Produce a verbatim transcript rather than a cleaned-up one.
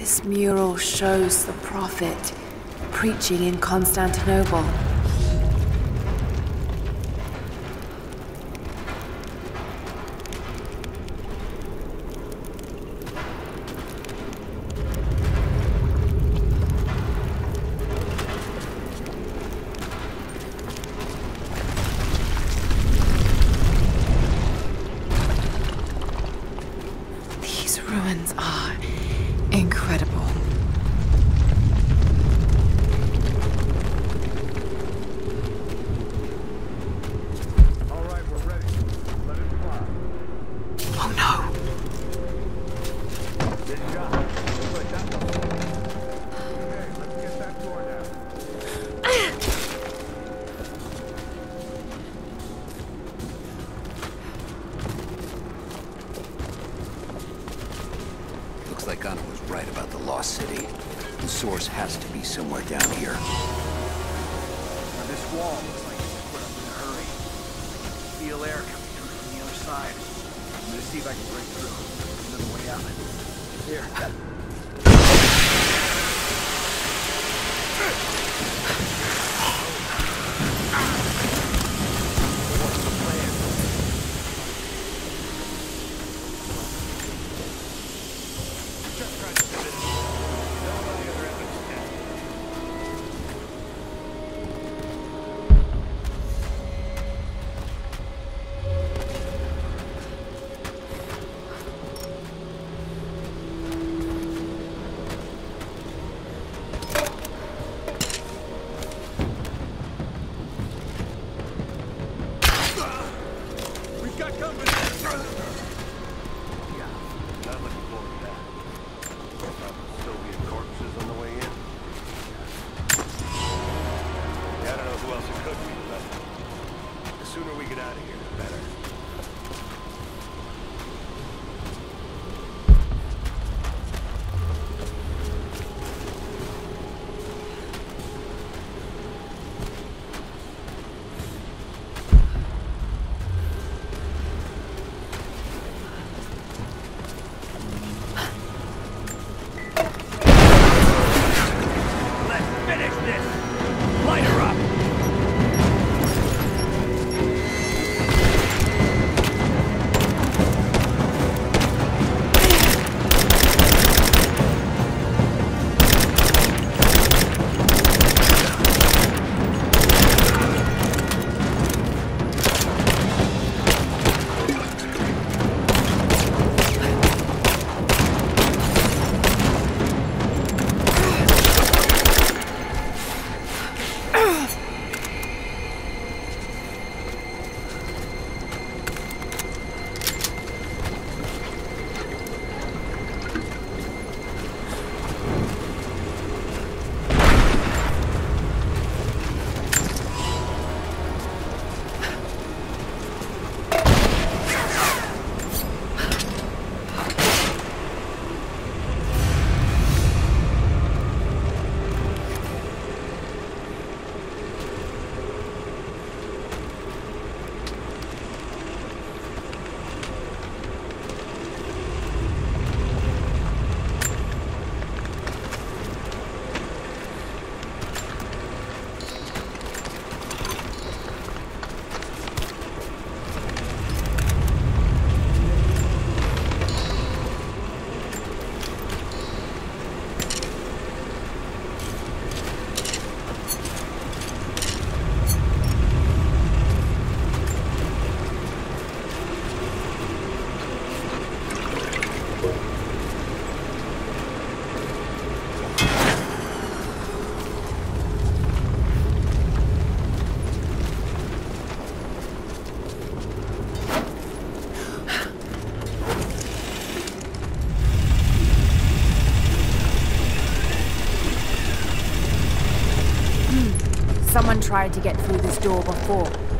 This mural shows the prophet preaching in Constantinople. These ruins are incredible. All right, we're ready. Let it fly. Oh no! Good job. Good, that's all. Okay, let's get that door down. Looks like Anna was right about the Lost City. The source has to be somewhere down here. Now, this wall looks like it's put up in a hurry. I can feel air coming through from the other side. I'm gonna see if I can break through. There's another way out. Here. What's the plan? Just trying to fit it. Nobody other evidence can. We've got company. Yeah, not looking forward to that. Soviet corpses on the way in. Yeah, I don't know who else it could be, but the sooner we get out of here, the better. Let's finish this! Light her up! Someone tried to get through this door before.